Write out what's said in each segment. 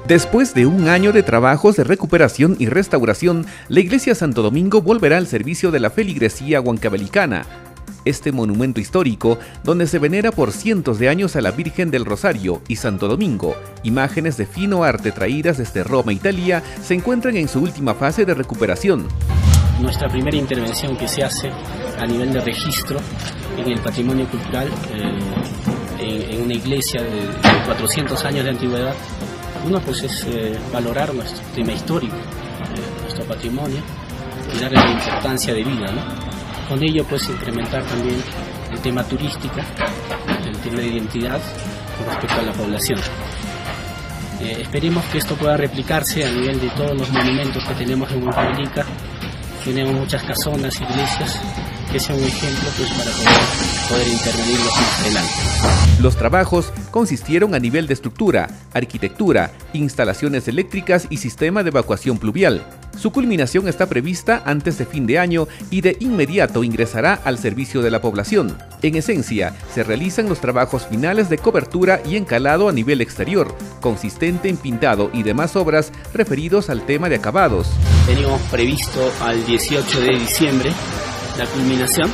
Después de un año de trabajos de recuperación y restauración, la Iglesia Santo Domingo volverá al servicio de la feligresía huancabelicana. Este monumento histórico, donde se venera por cientos de años a la Virgen del Rosario y Santo Domingo, imágenes de fino arte traídas desde Roma, Italia, se encuentran en su última fase de recuperación. Nuestra primera intervención que se hace a nivel de registro en el patrimonio cultural, en una iglesia de 400 años de antigüedad, uno pues es valorar nuestro tema histórico, nuestro patrimonio, y darle la importancia de vida, ¿no? Con ello pues incrementar también el tema turístico, el tema de identidad con respecto a la población. Esperemos que esto pueda replicarse a nivel de todos los monumentos que tenemos en Huancavelica. Tenemos muchas casonas, iglesias, que sea un ejemplo pues, para poder intervenir más adelante. Los trabajos consistieron a nivel de estructura, arquitectura, instalaciones eléctricas y sistema de evacuación pluvial. Su culminación está prevista antes de fin de año y de inmediato ingresará al servicio de la población. En esencia, se realizan los trabajos finales de cobertura y encalado a nivel exterior, consistente en pintado y demás obras referidos al tema de acabados. Teníamos previsto al 18 de diciembre la culminación.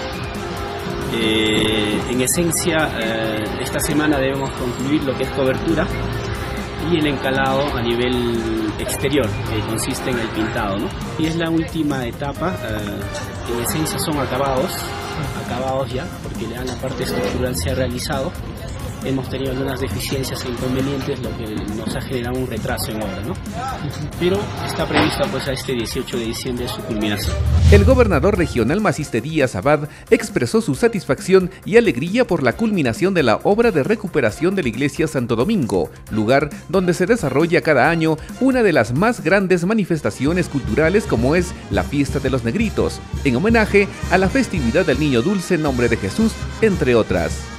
En esencia, esta semana debemos concluir lo que es cobertura y el encalado a nivel exterior, que consiste en el pintado, ¿no? Y es la última etapa. En esencia son acabados ya, porque ya la parte estructural se ha realizado. Hemos tenido algunas deficiencias e inconvenientes, lo que nos ha generado un retraso en obra, ¿no? Pero está prevista pues a este 18 de diciembre su culminación. El gobernador regional Maciste Díaz Abad expresó su satisfacción y alegría por la culminación de la obra de recuperación de la Iglesia Santo Domingo, lugar donde se desarrolla cada año una de las más grandes manifestaciones culturales como es la Fiesta de los Negritos, en homenaje a la festividad del Niño Dulce en nombre de Jesús, entre otras.